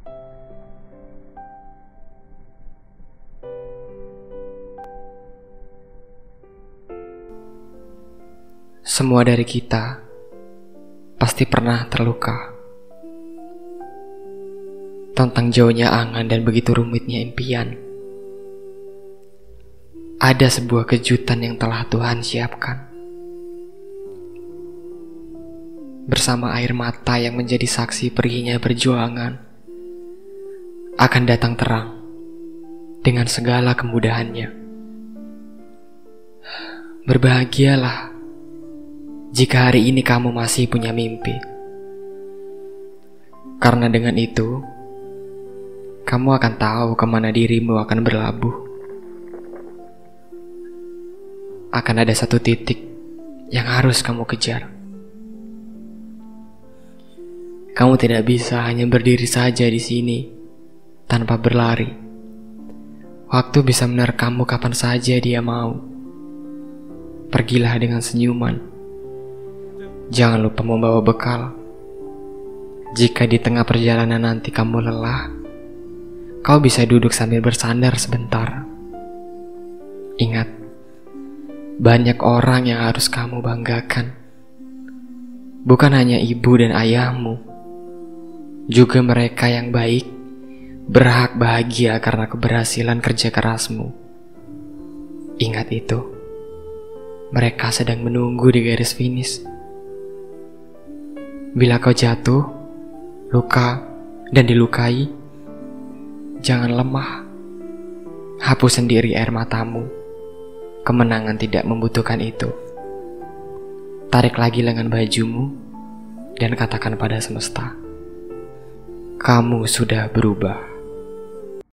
Semua dari kita pasti pernah terluka tentang jauhnya angan dan begitu rumitnya impian. Ada sebuah kejutan yang telah Tuhan siapkan. Bersama air mata yang menjadi saksi perginya perjuangan, akan datang terang dengan segala kemudahannya. Berbahagialah jika hari ini kamu masih punya mimpi. Karena dengan itu, kamu akan tahu kemana dirimu akan berlabuh. Akan ada satu titik yang harus kamu kejar. Kamu tidak bisa hanya berdiri saja di sini tanpa berlari. Waktu bisa menerkammu kapan saja dia mau. Pergilah dengan senyuman. Jangan lupa membawa bekal. Jika di tengah perjalanan nanti kamu lelah, kau bisa duduk sambil bersandar sebentar. Ingat, banyak orang yang harus kamu banggakan. Bukan hanya ibu dan ayahmu, juga mereka yang baik berhak bahagia karena keberhasilan kerja kerasmu. Ingat itu, mereka sedang menunggu di garis finish. Bila kau jatuh, luka, dan dilukai, jangan lemah. Hapus sendiri air matamu. Kemenangan tidak membutuhkan itu. Tarik lagi lengan bajumu dan katakan pada semesta, kamu sudah berubah.